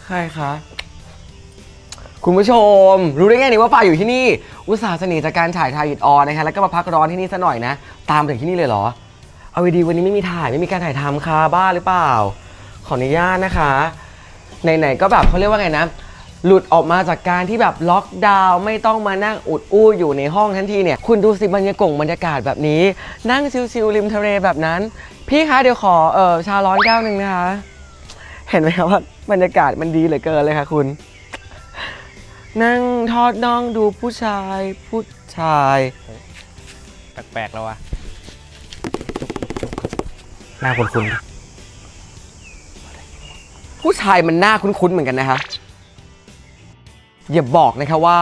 ใครคะคุณผู้ชมรู้ได้ไงนี่ว่าฟ้าอยู่ที่นี่อุตส่าห์เสน่ห์จากการถ่ายทายอิดออนนะคะแล้วก็มาพักร้อนที่นี่ซะหน่อยนะตามถึงที่นี่เลยเหรอเอาดีวันนี้ไม่มีถ่ายไม่มีการถ่ายทำค่ะบ้าหรือเปล่าขออนุญาตนะคะไหนๆก็แบบเขาเรียกว่าไงนะหลุดออกมาจากการที่แบบล็อกดาวน์ไม่ต้องมานั่งอุดอู้อยู่ในห้องทันทีเนี่ยคุณดูสิบรรยากาศแบบนี้นั่งชิลๆริมทะเลแบบนั้นพี่คะเดี๋ยวขอชาร้อนแก้วหนึ่งนะคะเห็นไหมครับว่าบรรยากาศมันดีเหลือเกินเลยค่ะคุณนั่งทอดน่องดูผู้ชายแปลกๆแล้ววะหน้าคุ้นๆผู้ชายมันหน้าคุ้นๆเหมือนกันนะคะอย่าบอกนะคะว่า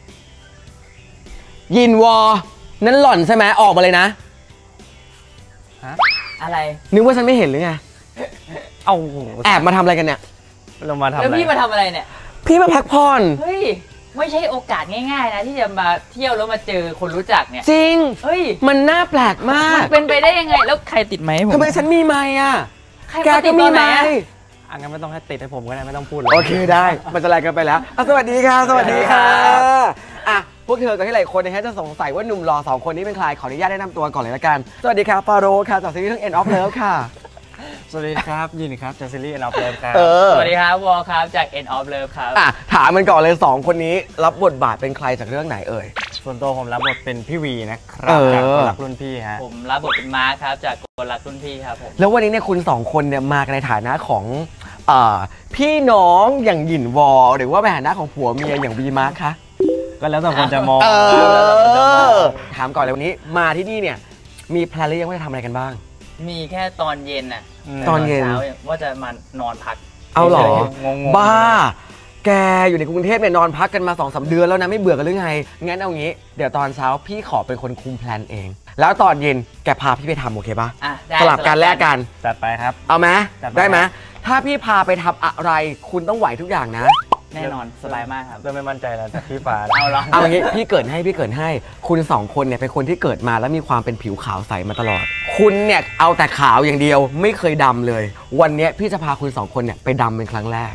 ยินวอนั่นหล่อนใช่ไหมออกมาเลยนะฮะอะไรนึกว่าฉันไม่เห็นหรือไงเอาแอบมาทำอะไรกันเนี่ยเรามาทำอะไรแล้วพี่มาทำอะไรเนี่ยพี่มาพักผ่อนเฮ้ยไม่ใช่โอกาสง่ายๆนะที่จะมาเที่ยวแล้วมาเจอคนรู้จักเนี่ยจริงเฮ้ยมันน่าแปลกมากมันเป็นไปได้ยังไงแล้วใครติดไหมผมทำไมฉันมีไมค์อ่ะแกก็มีไมค์งั้นไม่ต้องให้ติดให้ผมก็ได้ไม่ต้องพูดโอเคได้มันจะไล่กันไปแล้วสวัสดีค่ะสวัสดีค่ะอ่ะพวกเธอกับที่หลายคนนะฮะจะสงสัยว่าหนุ่มหล่อ2คนนี้เป็นใครขออนุญาตแนะนำตัวก่อนเลยละกันสวัสดีครับฟาโรค่ะจากซีรีส์เรื่อง End of Love ค่ะสวัสดีครับยินครับจากซีรีส์ End of Love ครับสวัสดีครับวอลครับจาก End of Love ครับถามมันก่อนเลย2คนนี้รับบทบาทเป็นใครจากเรื่องไหนเอ่ยส่วนตัวผมรับบทเป็นพี่วีนะครับจากคนรักรุ่นพี่ฮะผมรับบทเป็นมาร์คครับจากคนรักรุ่นพี่ครับผมแล้ววันนี้เนี่ยคุณ2คนเนี่ยมาในฐานะของพี่น้องอย่างหยินวอหรือว่าในฐานะของผัวเมียอย่างบีมาร์คคะก็แล้วแต่คนจะมองถามก่อนเลยวันนี้มาที่นี่เนี่ยมีแพลนหรือยังว่าจะทำอะไรกันบ้างมีแค่ตอนเย็นน่ะตอนเย็นว่าจะมานอนพักเอาหรอบ้าแกอยู่ในกรุงเทพเนี่ยนอนพักกันมา 2-3 เดือนแล้วนะไม่เบื่อกันหรือไงงั้นเอางี้เดี๋ยวตอนเช้าพี่ขอเป็นคนคุมแพลนเองแล้วตอนเย็นแกพาพี่ไปทำโอเคป่ะสลับกันแลกกันจัดไปครับเอาไหมได้ไหมถ้าพี่พาไปทำอะไรคุณต้องไหวทุกอย่างนะแน่นอนสบายมากครับเริ่มไม่มั่นใจแล้วแต่พี่ปาเอางี้พี่เกิดให้คุณ2คนเนี่ยเป็นคนที่เกิดมาแล้วมีความเป็นผิวขาวใสมาตลอดคุณเนี่ยเอาแต่ขาวอย่างเดียวไม่เคยดำเลยวันนี้พี่จะพาคุณ2คนเนี่ยไปดำเป็นครั้งแรก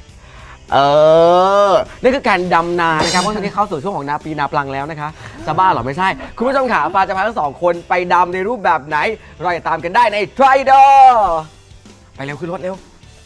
นี่คือการดำนานะครับเพราะตอนนี้เข้าสู่ช่วงของนาปีนาปลังแล้วนะคะจะบ้าหรอไม่ใช่คุณผู้ชมขาฟ้าจะพาทั้ง2คนไปดำในรูปแบบไหนเราจะตามกันได้ใน Trader ไปเร็วขึ้นรถเร็ว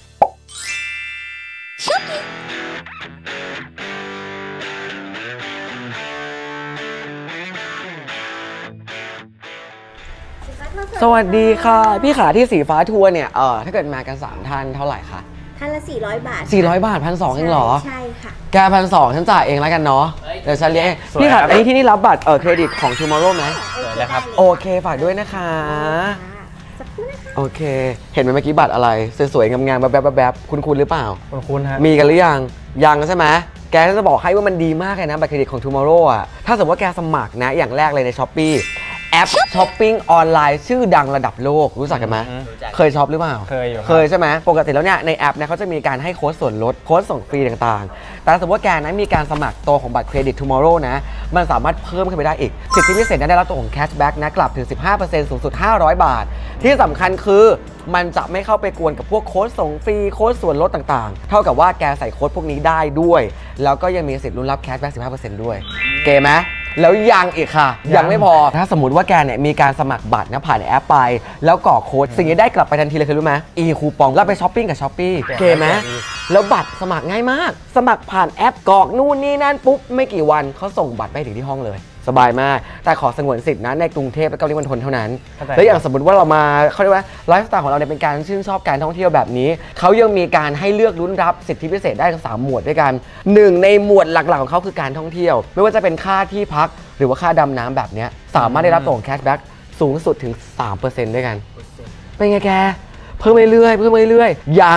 สวัสดีค่ะพี่ขาที่สีฟ้าทัวร์เนี่ยถ้าเกิดมากัน3ท่านเท่าไหร่คะท่านละ400 บาท 400 บาท1,200เองเหรอใช่ค่ะแก1,200ฉันจ่ายเองแล้วกันเนาะเดี๋ยวฉันเลี้ยงพี่ขาที่นี่รับบัตรเครดิตของ Tomorrow ไหมแล้วครับโอเคฝากด้วยนะคะโอเคเห็นไหมเมื่อกี้บัตรอะไรสวยๆงามๆแบบคุณหรือเปล่าคุณฮะมีกันหรือยังใช่ไหมแกจะบอกให้ว่ามันดีมากเลยนะบัตรเครดิตของ Tomorrow อ่ะถ้าสมมติว่าแกสมัครนะอย่างแรกเลยใน Shopeeแอปช้อปปิ้งออนไลน์ชื่อดังระดับโลกรู้จักกันไหมเคยช็อปหรือเปล่าเคยใช่ไหมปกติแล้วเนี่ยในแอปเนี่ยเขาจะมีการให้โค้ดส่วนลดโค้ดส่งฟรีต่างๆแต่สมมติว่าแกนะมีการสมัครตัวของบัตรเครดิต Tomorrow นะมันสามารถเพิ่มขึ้นไปได้อีกสิทธิพิเศษได้รับตัวของแคชแบ็กนะกลับถึง 15% สูงสุด500 บาทที่สำคัญคือมันจะไม่เข้าไปกวนกับพวกโค้ดส่งฟรีโค้ดส่วนลดต่างๆเท่ากับว่าแกใส่โค้ดพวกนี้ได้ด้วยแล้วก็ยังมีสิทธิ์ลุ้นรับแคชแบ็ก 15% ด้วยเก๋ไหมแล้วยังอีกค่ะยังไม่พอถ้าสมมติว่าแกเนี่ยมีการสมัครบัตรนะผ่านแอปไปแล้วกรอกโค้ดสิ่งนี้ได้กลับไปทันทีเลยคือรู้ไหมคูปองแล้วไปช้อปปิ้งกับ Shopee เก๋ไหมแล้วบัตรสมัครง่ายมากสมัครผ่านแอปกรอกนู่นนี่นั่นปุ๊บไม่กี่วันเขาส่งบัตรไปถึงที่ห้องเลยสบายมากแต่ขอสงวนสิทธินะในกรุงเทพและปริมณฑลเท่านั้นแล้วอย่างสมมติว่าเรามาเขาเรียกว่าไลฟ์สไตล์ของเราเนี่ยเป็นการชื่นชอบการท่องเที่ยวแบบนี้เขายังมีการให้เลือกลุ้นรับสิทธิพิเศษได้ทั้ง3 หมวดด้วยกัน1ในหมวดหลักๆของเขาคือการท่องเที่ยวไม่ว่าจะเป็นค่าที่พักหรือว่าค่าดำน้ำแบบนี้สามารถได้รับตัวของแคชแบ็กสูงสุดถึง 3% ด้วยกันเป็นไงแกเพิ่มเรื่อย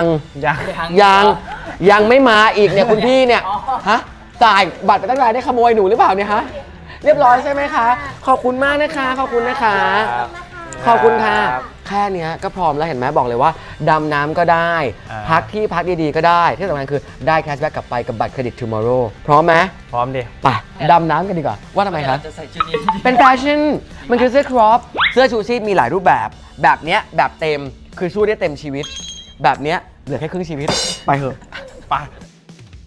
ยังไม่มาอีกเนี่ยคุณพี่เนี่ยฮะจ่ายบัตรไปตั้งแต่ได้ขโมยหนูหรือเปล่าเนี่ยฮะเรียบร้อยใช่ไหมคะขอบคุณมากนะคะขอบคุณนะคะขอบคุณค่ะแค่นี้ก็พร้อมแล้วเห็นไหมบอกเลยว่าดำน้ำก็ได้พักที่พักดีๆก็ได้ที่สำคัญคือได้แคชแบ็กกลับไปกับบัตรเครดิต Tomorrow พร้อมไหมพร้อมดิไปดำน้ำกันดีกว่าว่าทำไมคะเป็นแฟชั่นมันคือเสื้อครอปเสื้อชูชีพมีหลายรูปแบบเนี้ยแบบเต็มคือช่วยได้เต็มชีวิตแบบเนี้ยเหลือแค่ครึ่งชีวิตไปเถอะไป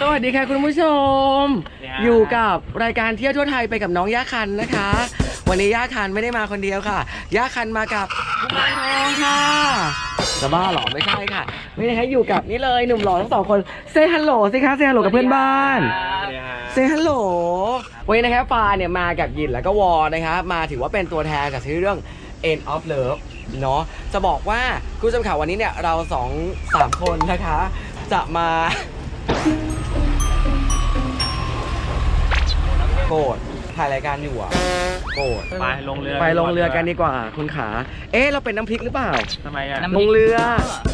วัสดีค่ะคุณผู้ชม อยู่กับรายการเที่ยวทั่วไทยไปกับน้องย่าคันนะคะ วันนี้ย่าคันไม่ได้มาคนเดียวค่ะย่าคันมากับกุมารทองค่ะจะบ้าหรอไม่ใช่ค่ะนี่นะคะอยู่กับนี่เลยหนุ่มหล่อทั้งสองคนเซฮัลโหลสิคะเซฮัลโหลกับเพื่อนบ้านเซฮัลโหลวันนี้นะครับฟ้าเนี่ยมากับยินแล้วก็วอนะคะมาถือว่าเป็นตัวแทนจากซีรีส์เรื่อง End of Love เนาะจะบอกว่าคุณผู้ชมข่าววันนี้เนี่ยเรา2-3 คนนะคะจะมาโกรธถ่ายรายการอยู่อ่ะโกรธไปลงเรือไปลงเรือกันดีกว่าคุณขาเอ๊ะเราเป็นน้ำพริกหรือเปล่าทำไมอ่ะลงเรือ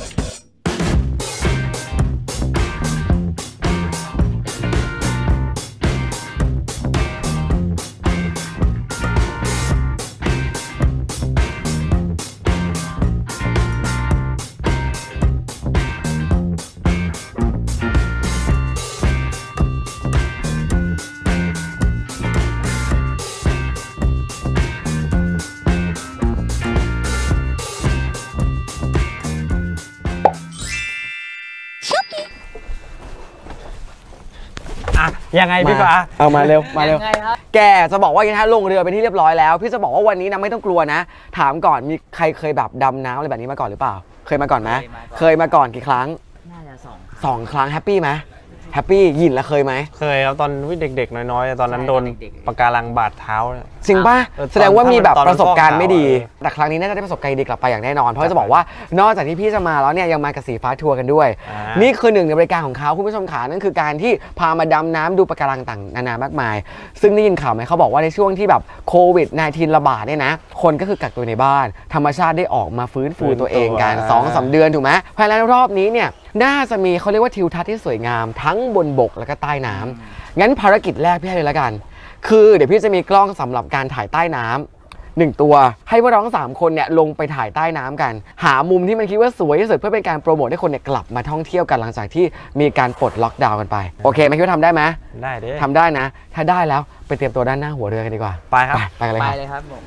ยังไงพี่ฟ้าเอามาเร็วมาเร็วยังไงครับแกจะบอกว่าถ้าลงเรือเป็นที่เรียบร้อยแล้วพี่จะบอกว่าวันนี้นะไม่ต้องกลัวนะถามก่อนมีใครเคยแบบดำน้ำอะไรแบบนี้มาก่อนหรือเปล่าเคยมาก่อนไหมเคยมาก่อนกี่ครั้งน่าจะ 2 ครั้งแฮปปี้ไหมแฮปปี้ยินแล้วเคยไหมเคยครับตอนเด็กๆน้อยๆตอนนั้นโดนปะการังบาดเท้าจริงป่ะแสดงว่ามีแบบประสบการณ์ไม่ดีแต่ครั้งนี้น่าจะได้ประสบการณ์ดีกลับไปอย่างแน่นอนเพราะจะบอกว่านอกจากที่พี่จะมาแล้วเนี่ยยังมากับสีฟ้าทัวร์กันด้วยนี่คือหนึ่งในบริการของเขาคุณผู้ชมขานั่นคือการที่พามาดำน้ำดูปะการังต่างนานามากมายซึ่งได้ยินข่าวไหมเขาบอกว่าในช่วงที่แบบโควิด-19 ระบาดเนี่ยนะคนก็คือกักตัวในบ้านธรรมชาติได้ออกมาฟื้นฟูตัวเองกัน 2-3 เดือนถูกไหมภายในรอบนี้เนี่ยน่าจะมีเขาเรียกว่าทิวทัศน์ที่สวยงามทั้งบนบกแล้วก็ใต้น้ำงั้นภารกิจแรกพี่ให้เลยละกันคือเดี๋ยวพี่จะมีกล้องสำหรับการถ่ายใต้น้ำ1 ตัวให้พวกเราทั้ง3 คนเนี่ยลงไปถ่ายใต้น้ำกันหามุมที่มันคิดว่าสวยที่สุดเพื่อเป็นการโปรโมทให้คนเนี่ยกลับมาท่องเที่ยวกันหลังจากที่มีการปลดล็อกดาวน์กันไปโอเคไหมคิดว่าทำได้ไหมได้ดิทำได้นะถ้าได้แล้วไปเตรียมตัวด้านหน้าหัวเรือกันดีกว่าไปครับไปกันเลยไปครับเลยครับผม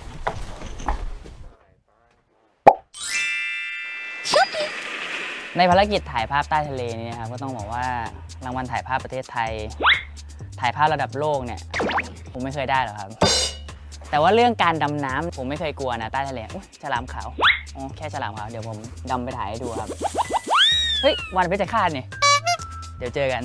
ในภารกิจถ่ายภาพใต้ทะเลนี่นะครับก็ต้องบอกว่ารางวัลถ่ายภาพประเทศไทยถ่ายภาพระดับโลกเนี่ยผมไม่เคยได้หรอกครับแต่ว่าเรื่องการดำน้ำผมไม่เคยกลัวนะใต้ทะเลฉลามขาวอ๋อแค่ฉลามขาวเดี๋ยวผมดำไปถ่ายให้ดูครับเฮ้ยวันเพชรฆาตเนี่ยเดี๋ยวเจอกัน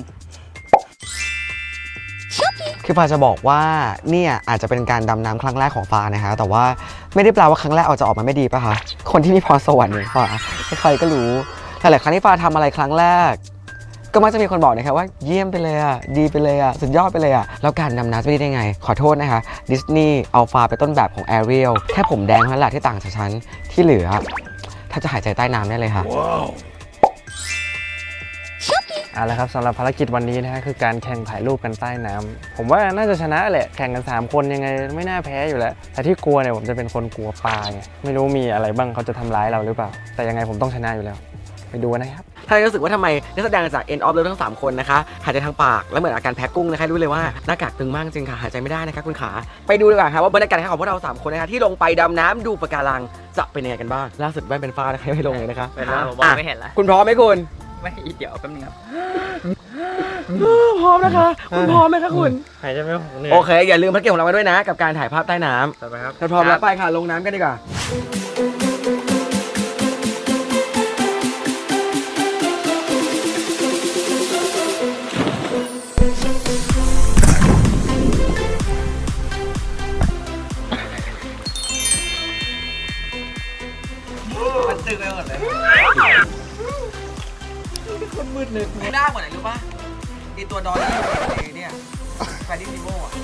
คือฟ้าจะบอกว่าเนี่ยอาจจะเป็นการดำน้ำครั้งแรกของฟ้านะคะแต่ว่าไม่ได้แปลว่าครั้งแรกเอาจะออกมาไม่ดีป่ะคะคนที่มีพรสวรรค์อย่างฟ้าใครก็รู้แต่หลายครั้งที่ฟ้าทำอะไรครั้งแรกก็มักจะมีคนบอกนะครับว่าเยี่ยมไปเลยอ่ะดีไปเลยอ่ะสุดยอดไปเลยอ่ะแล้วการดำน้ำจะได้ไงขอโทษนะคะดิสนีย์เอาฟ้าไปต้นแบบของแอเรียลแค่ผมแดงเท่านั้นแหละที่ต่างจากฉันที่เหลือถ้าจะหายใจใต้น้ำได้เลยค่ะเอาละครับสำหรับภารกิจวันนี้นะฮะคือการแข่งถ่ายรูปกันใต้น้ำผมว่าน่าจะชนะแหละแข่งกัน3 คนยังไงไม่น่าแพ้อยู่แล้วแต่ที่กลัวเนี่ยผมจะเป็นคนกลัวปลาไงไม่รู้มีอะไรบ้างเขาจะทำร้ายเราหรือเปล่าแต่ยังไงผมต้องชนะอยู่แล้วไปดูนะครับถ้ารู้สึกว่าทำไมนักแสดงจาก End of Love ทั้ง3 คนนะคะหายใจทางปากแล้วเหมือนอาการแพ้กุ้งนะคะรู้เลยว่าหน้ากากตึงมากจริงค่ะหายใจไม่ได้นะคะคุณขาไปดูดีกว่าค่ะว่าบรรยากาศของพวกเรา3 คนนะคะที่ลงไปดำน้ำดูปะการังจะเป็นยังไงกันบ้างล่าสุดแว่นเป็นฟ้านะคะไม่ลงเลยนะคะเป็นฟ้าผมบอกไม่เห็นละคุณพร้อมไหมคุณไม่เดี๋ยวแป๊บนึงครับพร้อมนะคะคุณพร้อมไหมคะคุณหายใจไม่ออกโอเคอย่าลืมภารกิจของเราไว้ด้วยนะกับการถ่ายภาพใต้น้ำไปครับถ้าพร้อมแล้วไปค่ะลงน้ำกันดีกว่ามันตึงไปหมดเลยคนมืดเลยหน้าเหมือนไหนรู้ป่ะอีตัวดอนนี่เนี่ยไฟดิ้งนิโม่อะ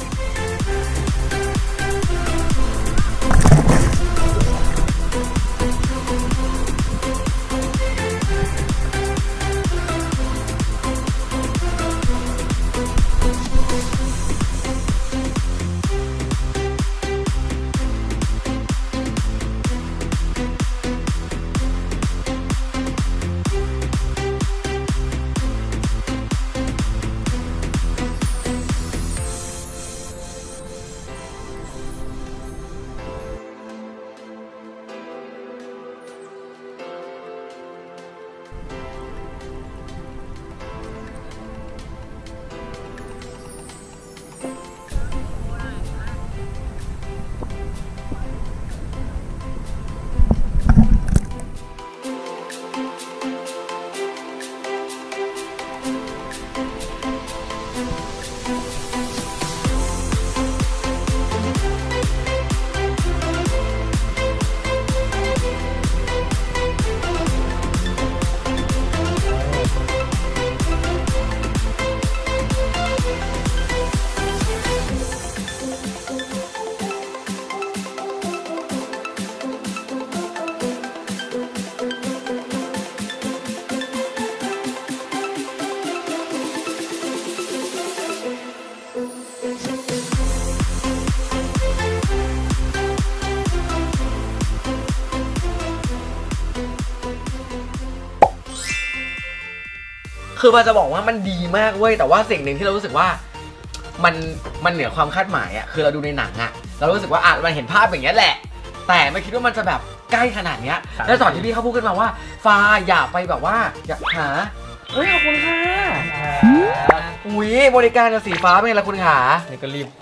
คือมันจะบอกว่ามันดีมากเว้ยแต่ว่าสิ่งหนึ่งที่เรารู้สึกว่ามันเหนือความคาดหมายอ่ะคือเราดูในหนังอ่ะเรารู้สึกว่ามันเห็นภาพอย่างเงี้ยแหละแต่ไม่คิดว่ามันจะแบบใกล้ขนาดเนี้ยแล้วตอนที่พี่เขาพูดขึ้นมาว่าฟ้าอย่าไปแบบว่าอย่าหาเฮ้ยขอบคุณค่ะอุ้ยบริการกับสีฟ้าเป็นไงล่ะคุณขานี่ก็รีบ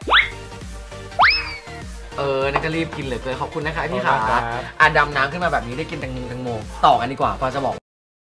นี่ก็รีบกินเลยเกินขอบคุณนะคะพี่ขาดำน้ำขึ้นมาแบบนี้ได้กินแตงโมต่อกันดีกว่าฟ้าจะบอก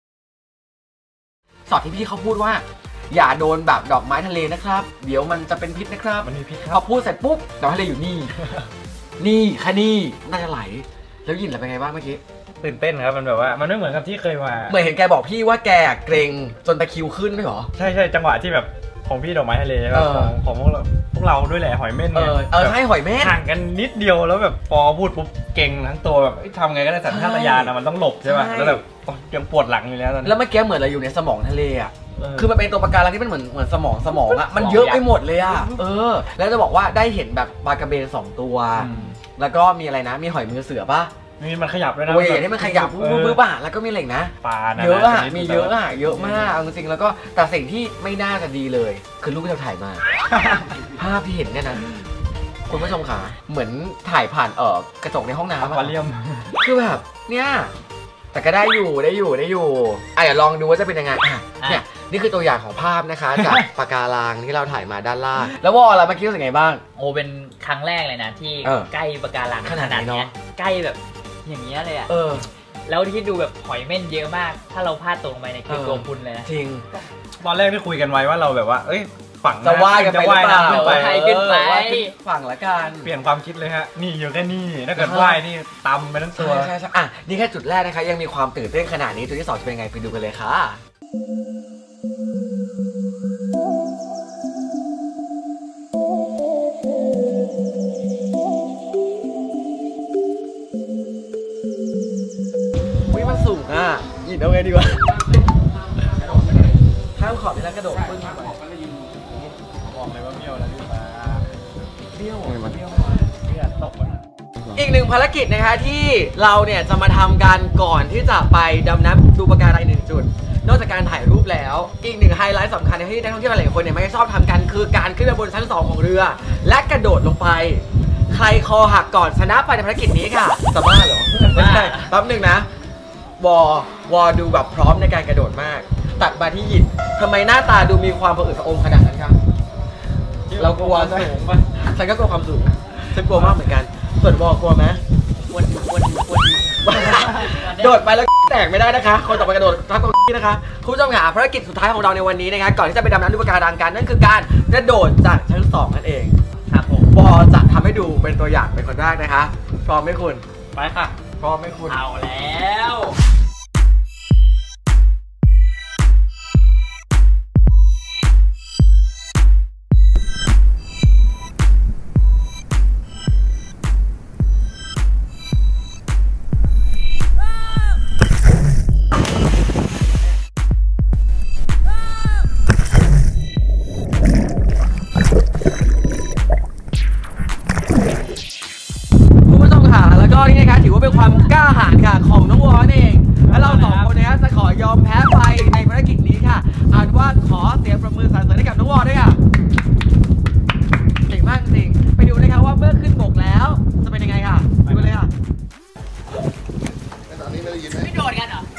สอดที่พี่เขาพูดว่าอย่าโดนแบบดอกไม้ทะเลนะครับเดี๋ยวมันจะเป็นพิษนะครับมันมีพิษครับพอพูดเสร็จปุ๊บดอกทะเลอยู่นี่ นี่ค่ะนี่น่าจะไหลแล้วยินเป็นไงบ้างเมื่อกี้ตื่นเต้นครับมันแบบว่ามันไม่เหมือนกับที่เคยมาเหมือนเห็นแกบอกพี่ว่าแกเกรงจนตะคิวขึ้นไม่หรอใช่จังหวะที่แบบของพี่ดอกไม้ทะเลของพวกเราด้วยแหละหอยเม่นเนี่ยใช่หอยเม่นห่างกันนิดเดียวแล้วแบบพอพูดปุ๊บเก่งทั้งตัวแบบทำไงก็ได้สัญชาตญาณนะมันต้องหลบใช่ป่ะแล้วแบบยังปวดหลังอยู่แล้วตอนนี้แล้วเมื่อกี้เหมือนเราอยู่ในสมองทะเลอ่ะคือมันเป็นตัวปะการังที่มันเหมือนสมองอ่ะมันเยอะไปหมดเลยอ่ะแล้วจะบอกว่าได้เห็นแบบปลากระเบน2ตัวแล้วก็มีอะไรนะมีหอยมือเสือป่ะนี่มันขยับด้วยนะเว้ยที่มันขยับปุ๊บแล้วก็มีเหล็กนะปลาเยอะอ่ะมีเยอะอ่ะเยอะมากจริงๆแล้วก็แต่สิ่งที่ไม่น่าจะดีเลยคือรูปที่เราถ่ายมาภาพที่เห็นเนี่ยนะคุณผู้ชมขาเหมือนถ่ายผ่านกระจกในห้องน้ำอะเรียมคือแบบเนี่ยแต่ก็ได้อยู่เดี๋ยวลองดูว่าจะเป็นยังไงเนี่ยนี่คือตัวอย่างของภาพนะคะจากปะการังที่เราถ่ายมาด้านล่างแล้วว่าอะไรเมื่อกี้รู้สึกไงบ้างโอ้เป็นครั้งแรกเลยนะที่ใกล้ปะการังขนาดนี้ใกล้แบบอย่างเงี้ยเลยอ่ะแล้วที่ดูแบบหอยเม่นเยอะมากถ้าเราพลาดตกลงไปในคือตัวคุณเลยนะจริงตอนแรกที่คุยกันไว้ว่าเราแบบว่าฝั่งจะว่ายกันไปหรือเปล่าขึ้นไปฝั่งละกันเปลี่ยนความคิดเลยฮะนี่อยู่แค่นี่ถ้าเกิดว่ายนี่ตำไปทั้งตัวใช่นี่แค่จุดแรกนะคะยังมีความตื่นเต้นขนาดนี้จุดที่2จะเป็นไงไปดูกันเลยค่ะมันสูงยินเอาไงดีวะข้ามขอบนี่แล้วกระโดดขึ้นมาบอกเลยว่าเบี้ยวแล้วพี่ฟ้าเบี้ยวตกอีกหนึ่งภารกิจนะคะที่เราเนี่ยจะมาทำกันก่อนที่จะไปดำน้ำดูปะการัง1 จุดนอกจากการถ่ายรูปแล้วอีกหนึ่งไฮไลท์สำคัญที่นักท่องเที่ยวหลายคนเนี่ยไม่ชอบทำกันคือการขึ้นไปบนชั้น2ของเรือและกระโดดลงไปใครคอหักก่อนชนะไปในภารกิจนี้ค่ะจะบ้าเหรอไม่ใช่แป๊บนึงนะวอดูแบบพร้อมในการกระโดดมากตัดมาที่หยินทำไมหน้าตาดูมีความผะอืดผะอมขนาดนั้นครับเรากลัวสูงป่ะฉันก็กลัวความสูงฉันกลัวมากเหมือนกันส่วนวอกลัวไหมกลัวโดดไปแล้วแตกไม่ได้นะคะคนต่อไปกระโดดทับตรงนี้นะคะคุณผู้ชมค่ะภารกิจสุดท้ายของเราในวันนี้นะคะก่อนที่จะไปดำน้ำดูปะการังกันนั่นคือการกระโดดจากชั้น2นั่นเองครับผมวอจะทำให้ดูเป็นตัวอย่างเป็นคนแรกนะคะพร้อมไหมคุณไปค่ะพร้อมไหมคุณเอาแล้วนี่นะคะถือว่าเป็นความกล้าหาญค่ะของน้องวอเองและเรา2 คนนะคะจะขอยอมแพ้ไปในภารกิจนี้ค่ะอ่านว่าขอเสียงประมือสรรเสริญให้กับน้องวอด้วยค่ะเก่งมากจริงไปดูนะคะว่าเมื่อขึ้นบกแล้วจะเป็นยังไงค่ะไปเลยค่ะตอนนี้ไม่ได้ยินไม่โดดกันเหรอ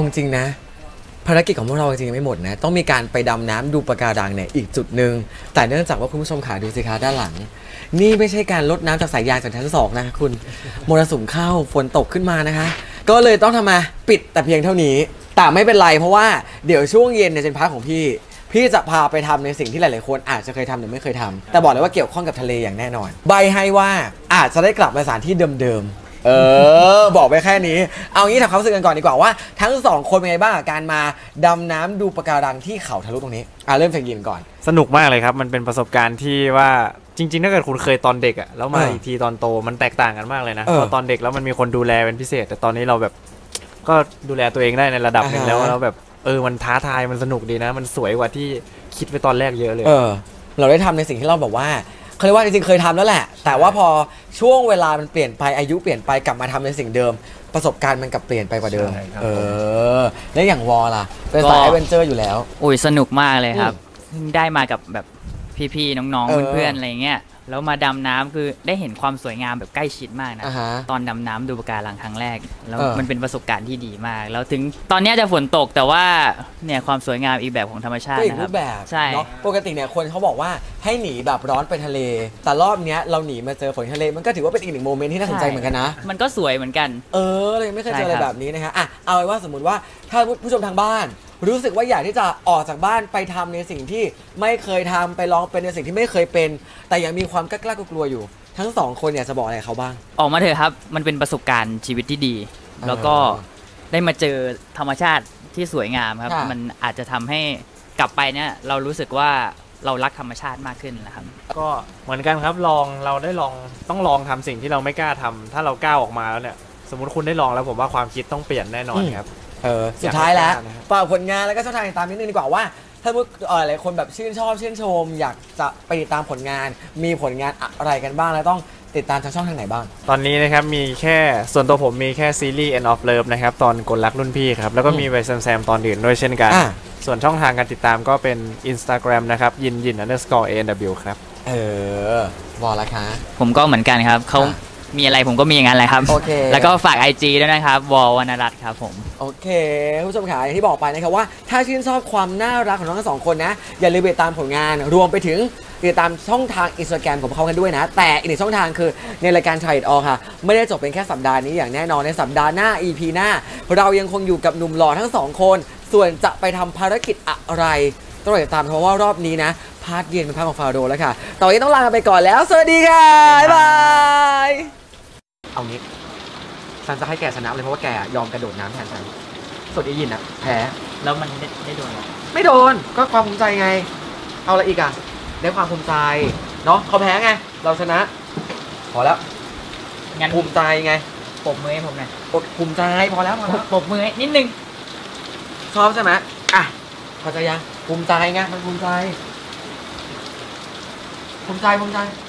จริงนะภารกิจของพวกเราจริงๆไม่หมดนะต้องมีการไปดำน้ำดูปะการังเนี่ยอีกจุดหนึ่งแต่เนื่องจากว่าคุณผู้ชมขาดูสิคะด้านหลังนี่ไม่ใช่การลดน้ำจากสายยางจากชั้น2นะคะคุณมรสุมเข้าฝนตกขึ้นมานะคะก็เลยต้องทำมาปิดแต่เพียงเท่านี้แต่ไม่เป็นไรเพราะว่าเดี๋ยวช่วงเย็นเนี่ยเป็นพาร์ทของพี่จะพาไปทำในสิ่งที่หลายๆคนอาจจะเคยทำหรือไม่เคยทำแต่บอกเลยว่าเกี่ยวข้องกับทะเลอย่างแน่นอนใบให้ว่าอาจจะได้กลับมาสถานที่เดิมบอกไปแค่นี้เอางี้ทำความรู้สึกกันก่อนดีกว่าว่าทั้ง2คนเป็นไงบ้างกับการมาดำน้ำดูปะการังที่เขาทะลุตรงนี้เริ่มจากยินก่อนสนุกมากเลยครับมันเป็นประสบการณ์ที่ว่าจริงๆถ้าเกิดคุณเคยตอนเด็กอะแล้วมาอีกทีตอนโตมันแตกต่างกันมากเลยนะเพราะตอนเด็กแล้วมันมีคนดูแลเป็นพิเศษแต่ตอนนี้เราแบบก็ดูแลตัวเองได้ในระดับหนึ่งแล้วแบบมันท้าทายมันสนุกดีนะมันสวยกว่าที่คิดไปตอนแรกเยอะเลยเราได้ทำในสิ่งที่เราแบบว่าเขาเรียกว่าจริงๆเคยทำแล้วแหละแต่ว่าพอช่วงเวลามันเปลี่ยนไปอายุเปลี่ยนไปกลับมาทำในสิ่งเดิมประสบการณ์มันกลับเปลี่ยนไปกว่าเดิมแล้วอย่างวอลล่ะเป็นสายแอดเวนเจอร์อยู่แล้วสนุกมากเลยครับได้มากับแบบพี่ๆน้องๆเพื่อนๆอะไรเงี้ยแล้วมาดำน้ำคือได้เห็นความสวยงามแบบใกล้ชิดมากนะตอนดำน้ำดูปะการังครั้งแรกแล้วมันเป็นประสบการณ์ที่ดีมากแล้วถึงตอนนี้จะฝนตกแต่ว่าเนี่ยความสวยงามอีกแบบของธรรมชาตินะครับอีกรูปแบบใช่เนาะปกติเนี่ยคนเขาบอกว่าให้หนีแบบร้อนไปทะเลแต่รอบเนี้ยเราหนีมาเจอฝนทะเลมันก็ถือว่าเป็นอีกหนึ่งโมเมนต์ที่น่าสนใจเหมือนกันนะมันก็สวยเหมือนกันเลยไม่เคยเจออะไรแบบนี้นะฮะเอาไว้ว่าสมมติว่าถ้าผู้ชมทางบ้านรู้สึกว่าอยากที่จะออกจากบ้านไปทำในสิ่งที่ไม่เคยทำไปลองเป็นในสิ่งที่ไม่เคยเป็นแต่ยังมีความกล้ากลัวอยู่ทั้ง2คนอยากจะบอกอะไรเขาบ้างออกมาเถอะครับมันเป็นประสบการณ์ชีวิตที่ดีแล้วก็ได้มาเจอธรรมชาติที่สวยงามครับมันอาจจะทำให้กลับไปเนี่ยเรารู้สึกว่าเรารักธรรมชาติมากขึ้นนะครับก็เหมือนกันครับเราได้ลองต้องลองทำสิ่งที่เราไม่กล้าทำถ้าเราก้าวออกมาแล้วเนี่ยสมมติคุณได้ลองแล้วผมว่าความคิดต้องเปลี่ยนแน่นอนครับสุดท้ายแล้วฝากผลงานแล้วก็ช่องทางติดตามนิดนึงดีกว่าว่าถ้าหลายคนแบบชื่นชมอยากจะไปติดตามผลงานมีผลงานอะไรกันบ้างแล้วต้องติดตามทางช่องทางไหนบ้างตอนนี้นะครับมีแค่ส่วนตัวผมมีแค่ซีรีส์ End of Love นะครับตอนกลรักรุ่นพี่ครับแล้วก็มีไปแซมตอนอื่นด้วยเช่นกันส่วนช่องทางการติดตามก็เป็น Instagram นะครับยิน_ANW ครับบอกแล้วค่ะผมก็เหมือนกันครับเขามีอะไรผมก็มีอย่างนั้นแหละครับแล้วก็ฝาก IG ด้วยนะครับววรรณรัตน์ครับผมโอเคผู้ชมขาอย่างที่บอกไปนะครับว่าถ้าชื่นชอบความน่ารักของน้องทั้ง2คนนะอย่าลืมติดตามผลงานรวมไปถึงติดตามช่องทาง Instagram ของเขากันด้วยนะแต่อีกหนึ่งช่องทางคือในรายการ Try It All ค่ะไม่ได้จบเป็นแค่สัปดาห์นี้อย่างแน่นอนในสัปดาห์หน้า EP หน้าเรายังคงอยู่กับหนุ่มหล่อทั้ง2คนส่วนจะไปทำภารกิจอะไรต้องติดตามเพราะว่ารอบนี้นะพาร์ทเย็นเป็นพาร์ทของฟาโรแล้วค่ะตอนนี้ต้องลาไปก่อนแล้วสวัสดีค่ะบ๊ายบายเอางี้ฉันจะให้แกชนะเลยเพราะว่าแกยอมกระโดดน้ำแทนฉันส่วนอียินอะแพ้แล้วมันได้โดนไม่โดนก็ความภูมิใจไงเอาอะไรอีกอะได้ความภูมิใจเนาะเขาแพ้ไงเราชนะพอแล้วงั้นภูมิใจไงปรบมือให้ผมหน่อยภูมิใจพอแล้วปรบมือนิดนึงชอบใช่ไหมพอใจยังภูมิใจไงมันภูมิใจ